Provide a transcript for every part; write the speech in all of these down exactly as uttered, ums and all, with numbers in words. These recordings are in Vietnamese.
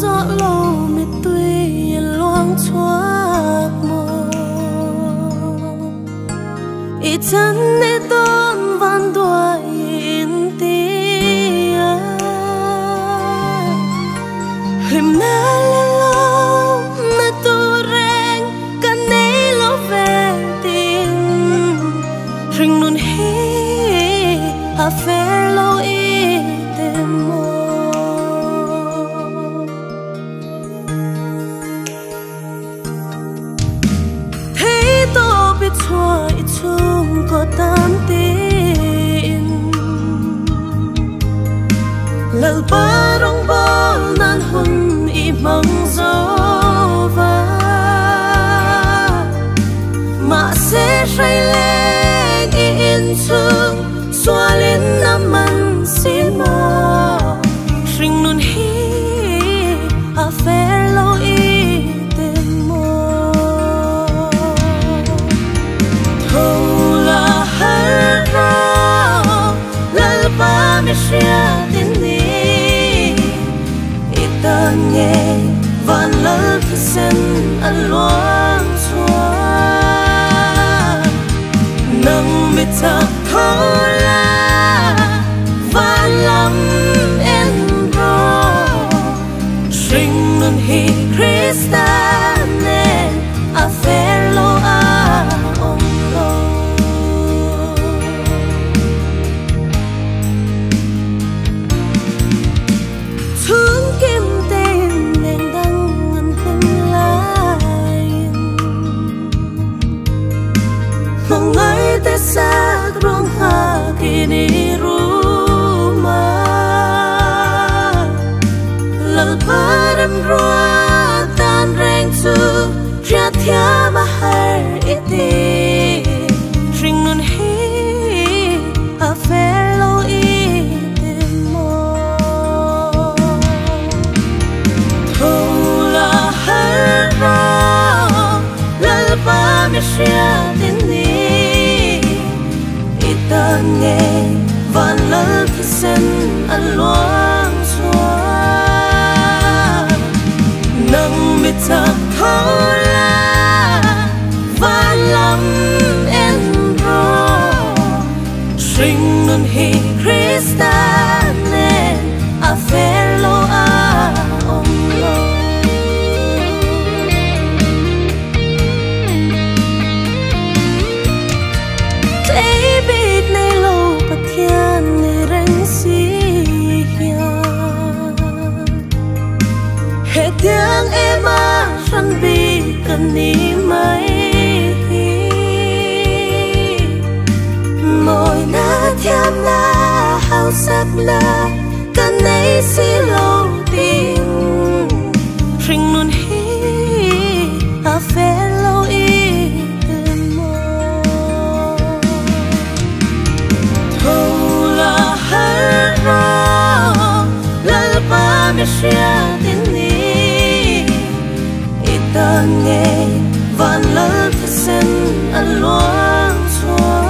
gió lâu mệt tuy loang choác mồ ít chân để tôn van đuôi in tia him na lâu na tu reng can nei lo về tin ring nun hi a fair lo i tem mo thấy to biết chua ít chung có tan tin lal ba rong bol nan hun i mong gió va mà sẽ say lên in chung xóa lên năm man xin mò ring nun hi a fair lo i tem mo thâu là har ra lal ba me shia tin ni itan nghe van lal sen an loang chua nang mi ta thâu la van lam en ro sing nun hi Krista nen a fair lo a om lo thương kim tên nền đăng ngân kim lại mong ai ta xa rong ha kini Param rua tan reng chu ra thia ma har iti ring nun hi a fair lo i tem mo thâu là har ra lal pa me shia tin ni itan nghe van lal sen an loang chua nang mi ta thâu la van lam en ro sing nun hi Krista nen a fair lo a om lo David nei lo pathian nei reng si hết tiếng em á sân bi cần đi mấy môi na thiam na hao sắc na cần ấy xí lâu tình ring nun hi a fair lâu i tem mo thâu là har ra lal pa me shia tin ni itan nghe van lal sen an loang chua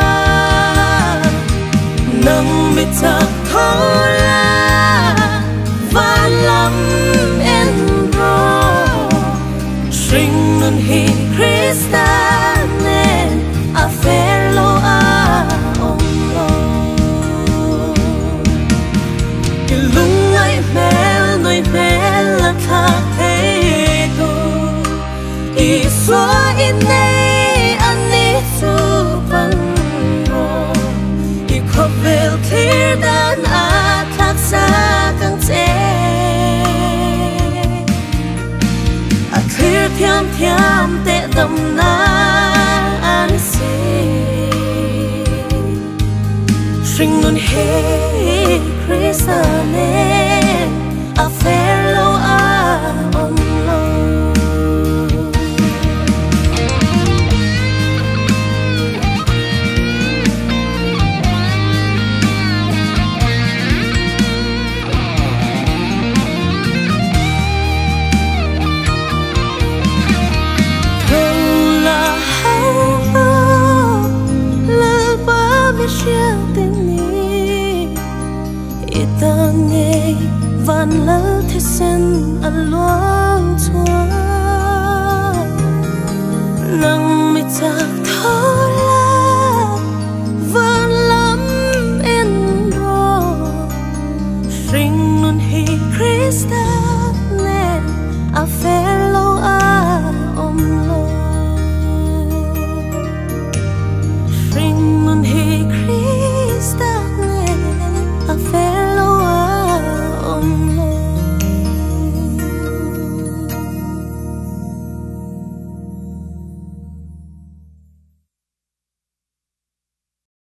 nang mi ta thâu la van lam en ro sing nun hi Krista nen a fair lo a om lo cái lung ai mel noi mel la tha thế tu i xóa in nei an ni chu pan ro i khop vel clear dan a thak sa kang che a clear thiam thiam te dam na an se sing nun he Krista nen a fair lo a om lo shia tin ni itan nghe านแล้วที่เส้นอันล้วนชัวนั่งไม่จากท้อ